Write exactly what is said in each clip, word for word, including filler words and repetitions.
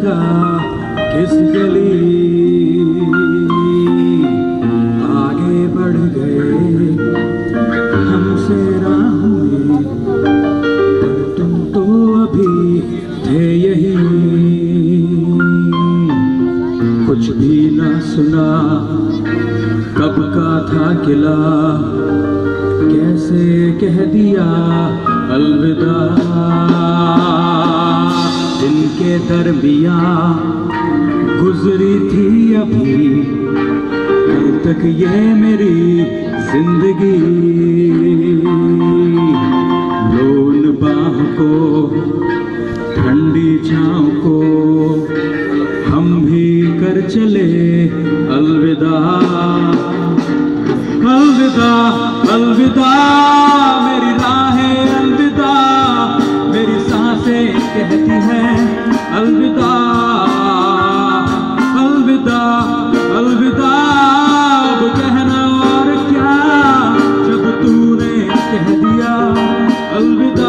जगह किस गली आगे बढ़ गए हमसे राह में, पर तुम तो अभी थे यही। कुछ भी ना सुना कब का था किला, कैसे कह दिया अलविदा। दिन के दरमियाँ गुजरी थी अभी, कल तक ये मेरी जिंदगी। लोन बाह को ठंडी छाँव को हम भी कर चले अलविदा। अलविदा अलविदा मेरी राहें अलविदा, मेरी सांसें कहती हैं अलविदा। अलविदा अलविदा अब कहना और क्या, जब तूने कह दिया अलविदा।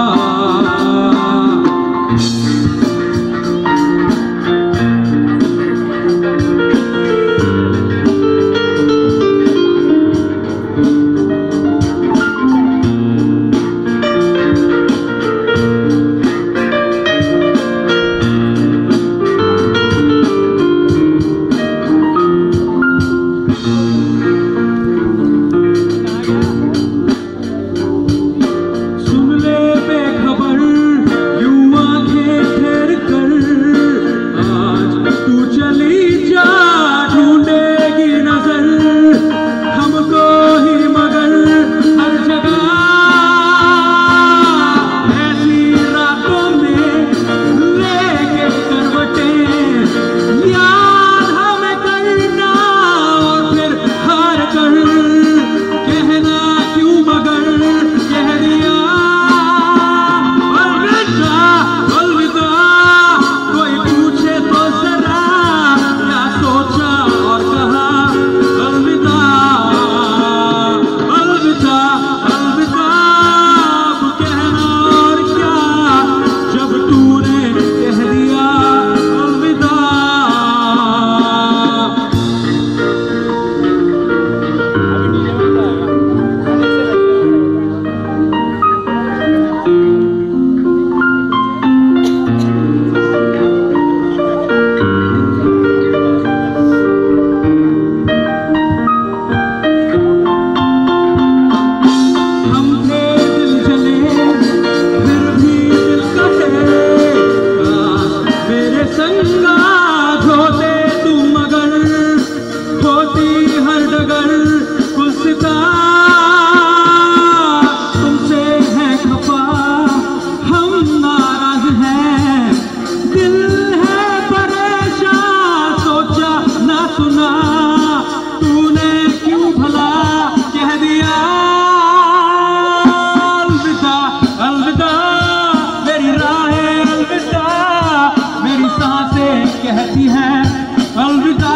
कहती हैं अलविदा।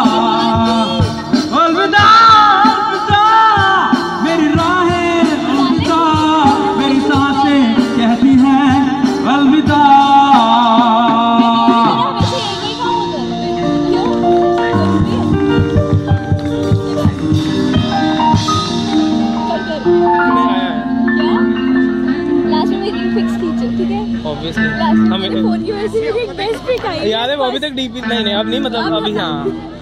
अलविदा अलविदा मेरी राहें अलविदा, मेरी सांसें कहती हैं अलविदा। ऑब्वियसली हम फोन की वजह से एक बेस्ट पिक आई याद है वो अभी तक डीपी नहीं नहीं अब नहीं मतलब अभी हाँ